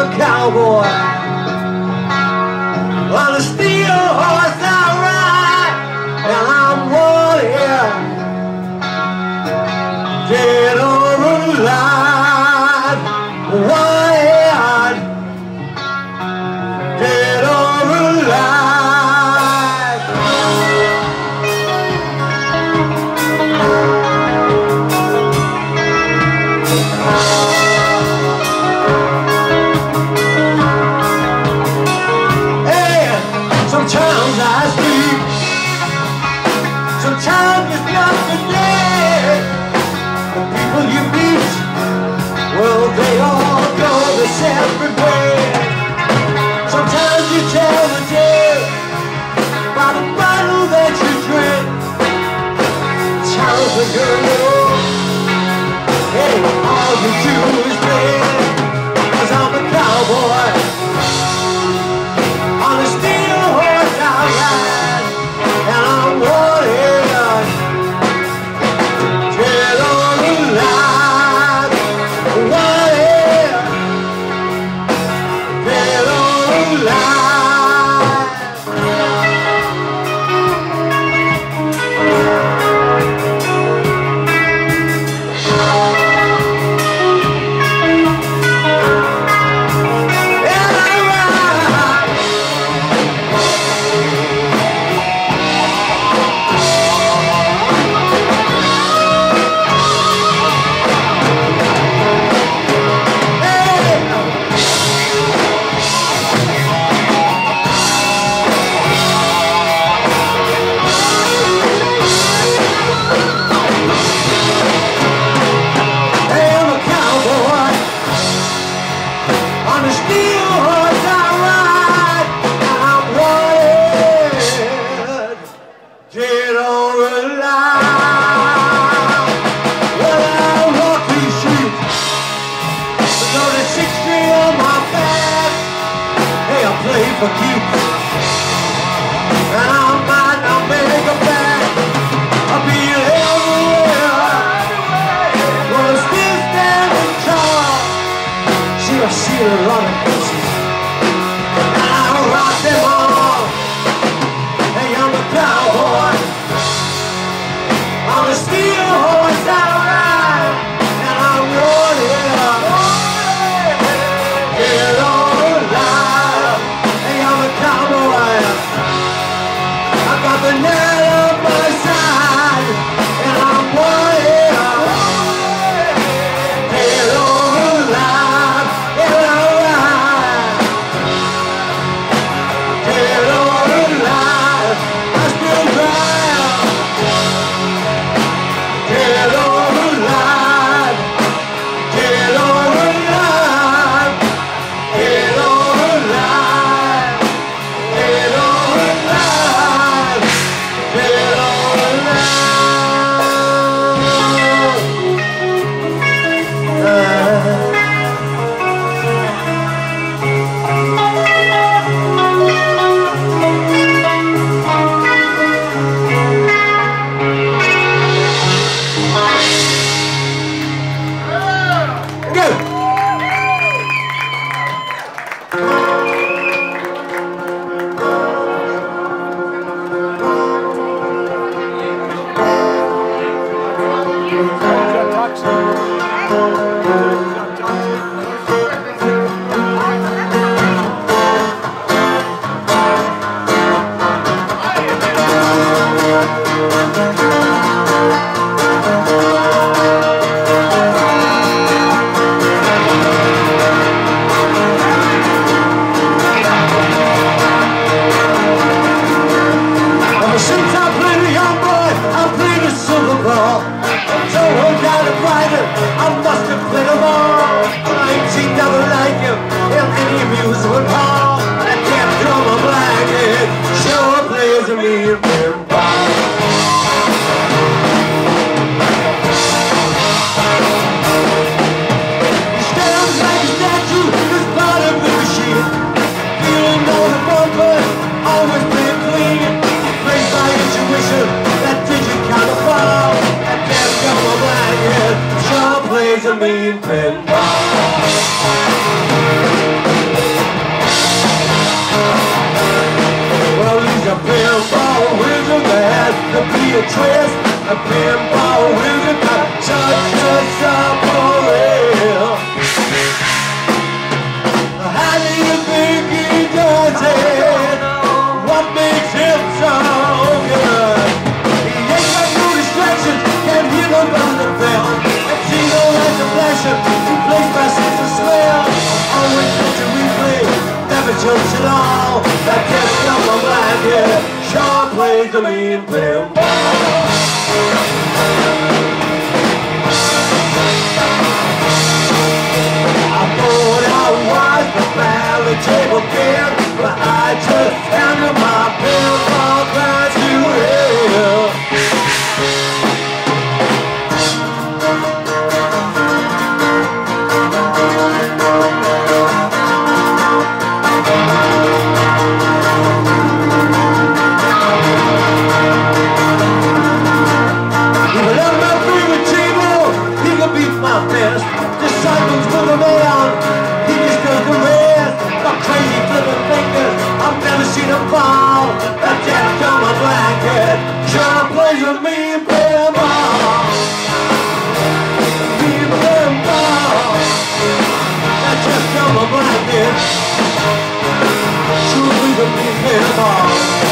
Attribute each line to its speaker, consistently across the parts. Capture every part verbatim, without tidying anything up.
Speaker 1: cowboy. On a steel horse I ride, and I'm wanted, dead or alive. Wanted, dead or alive. Sometimes I sleep, sometimes it's not the day. The people you meet, well, they all go the separate way. Sometimes you tell the tale by the bottle that you drink. Times when you're little, hey, all you do is play. 'Cause I'm a cowboy on a steel horse I ride, and I'm wanted, dead or alive. Wanted, dead or alive. And I ride. On a steel horse I ride, and I'm wanted, dead or alive. Well, I walk these streets, got a six string on my back. Hey, I play for keeps, and I might not make a back. I'll be everywhere, but I'm still standing tall. See, I see a lot of pieces, and I rock them all. Hey, I'm a cowboy on a steel horse I ride, and I'm wanted, dead or alive. Hey, I'm a cowboy, I got the night on my side, and I'm wanted, dead or alive. And I ride, dead or alive. I still drive, dead or alive, dead or alive, dead or alive, dead or alive, dead or alive. Go! Ever since I played a young boy, I played a silver ball. So one kind of fighter, I must have played them all. I ain't seen nothing like him in any amusement hall. That damn drummer blackhead sure plays a mean pinball. He stands like a statue, his body with a shield. Feeling all the bumper, always playing clean. Plays by intuition, that digit kind of fall. That damn drummer blackhead sure plays a mean pinball. twist. A pinball wizard got touch us up for real. How do you think he does it? What makes him so good? He ain't got no distractions, can't hear no thunder bell. And see no lights of flashing, he plays by sense of smell. Always such a replay, never jokes at all. That can't stop my mind, yeah. Sean plays the mean pinball. I thought I was the valley table kid, but I just handed my pinball glass to hell. Disciples for the man, he just does the rest. The crazy flipping fingers, I've never seen him fall. That jacked on my blanket, Sean plays with me in pinball. Me in pinball. That jacked on my blanket, Sean plays with me in pinball.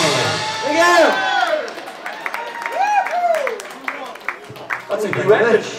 Speaker 1: That's a good match.